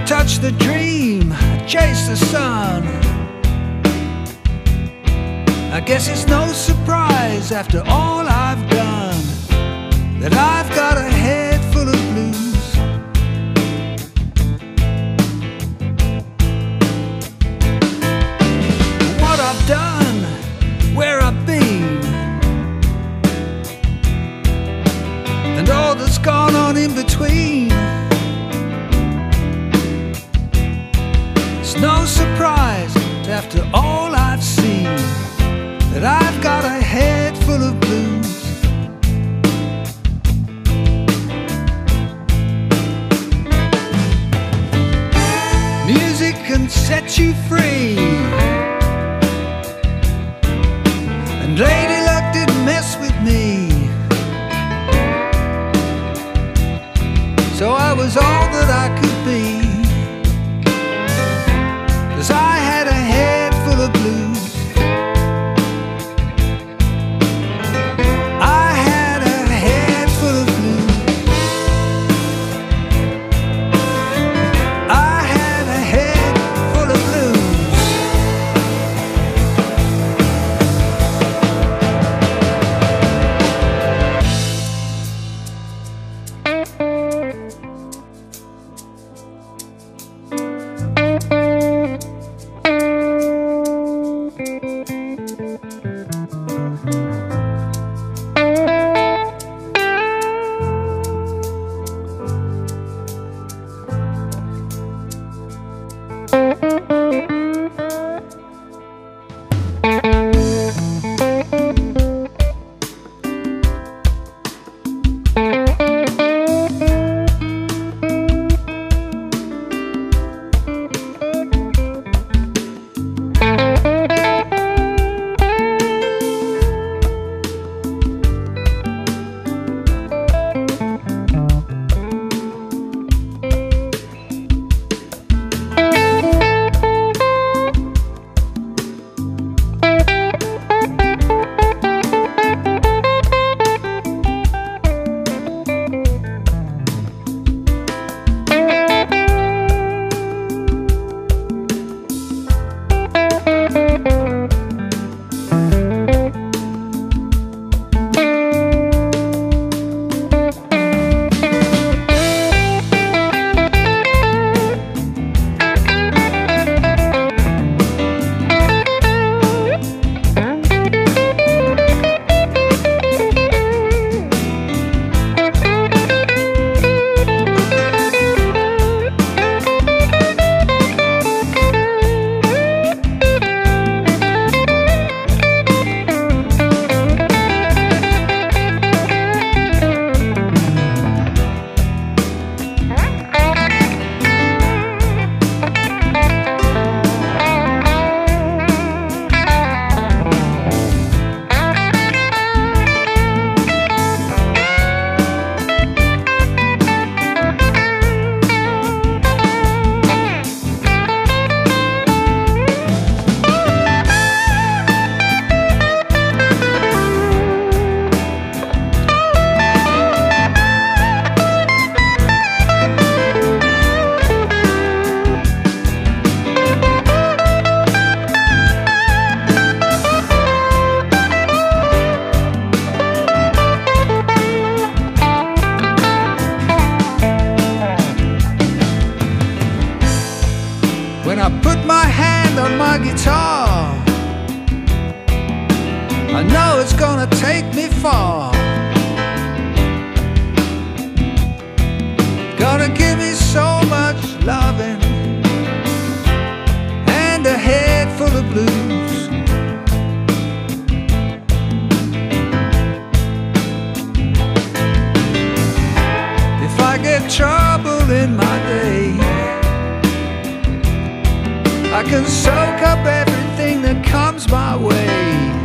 touch the dream, I chase the sun. I guess it's no surprise after all I've done that I've got a head full of blues. What I've done, where I've been, and all that's gone on in between. It's no surprise that after all I've seen that I've got a head full of blues. Music can set you free, and Lady Luck didn't mess with me. So I was all that I could be, 'cause I had a head full of blues. I had a head full of blues. I had a head full of blues. When I put my hand on my guitar, I know it's gonna take me far. Gonna give me so much loving and a head full of blues. If I get trouble in my day, I can soak up everything that comes my way,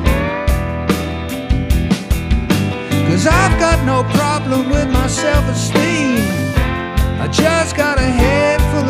'cause I've got no problem with my self-esteem. I just got a head full